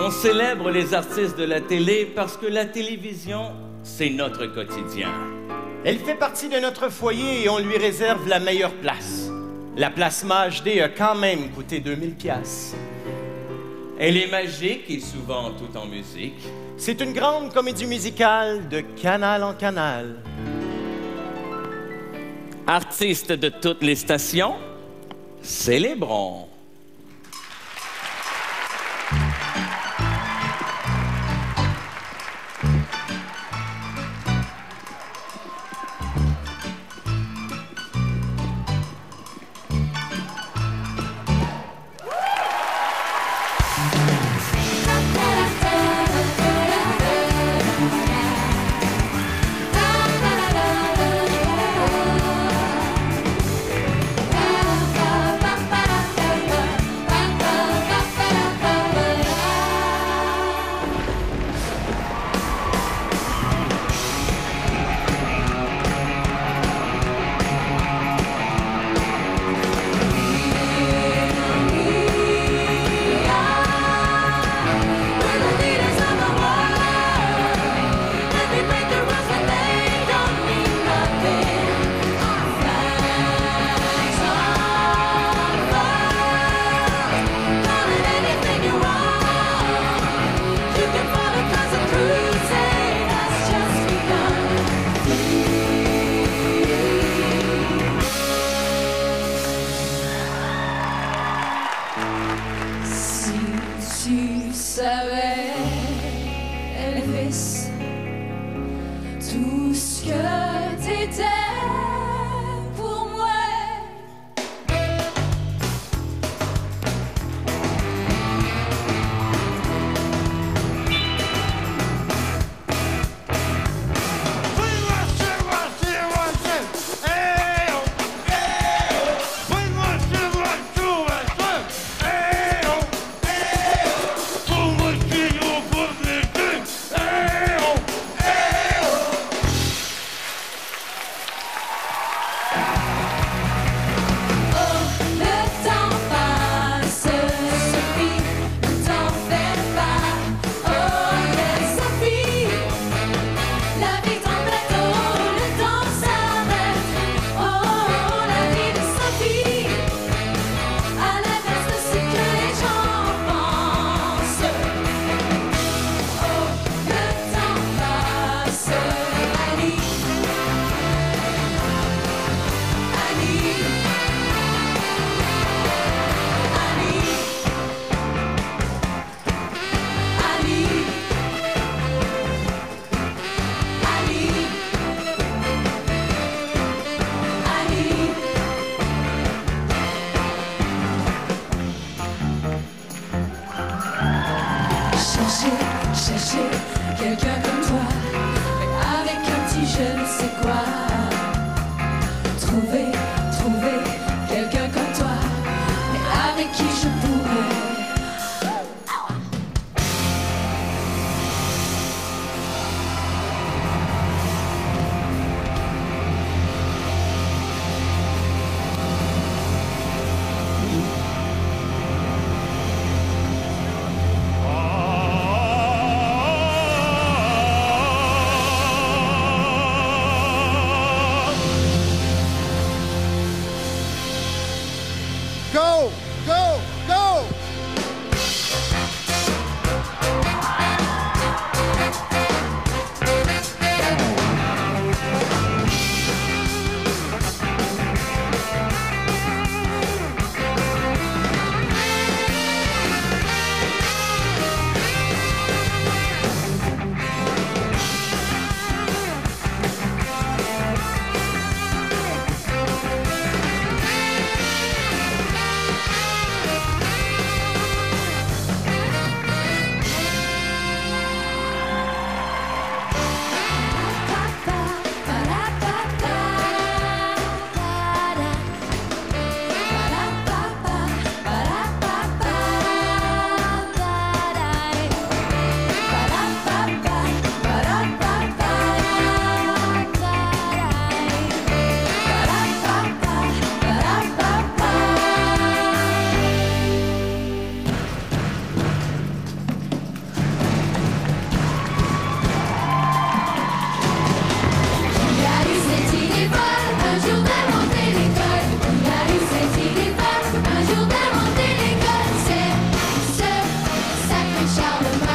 On célèbre les artistes de la télé parce que la télévision, c'est notre quotidien. Elle fait partie de notre foyer et on lui réserve la meilleure place. La plasma HD a quand même coûté 2000 $. Elle est magique et souvent tout en musique. C'est une grande comédie musicale de canal en canal. Artistes de toutes les stations, célébrons. Tu savais, Elvis, tout ce que t'étais pour moi. Chercher quelqu'un comme toi, mais avec un petit je ne sais quoi. Trouver quelqu'un comme toi, mais avec qui je pourrais. Charlemagne.